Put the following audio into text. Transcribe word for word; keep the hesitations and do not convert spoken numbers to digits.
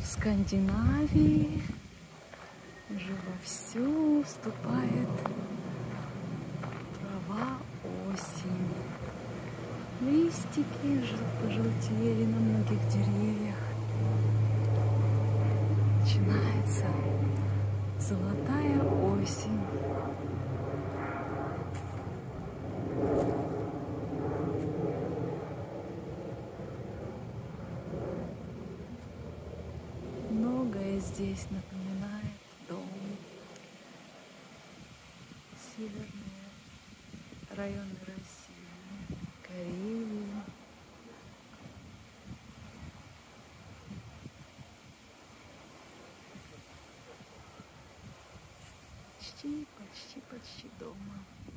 В Скандинавии уже вовсю вступает права осень. Листики пожелтели на многих деревьях. Начинается золотая осень. Многое здесь напоминает дом. Северные районы России, Карелии. Почти, почти, почти дома.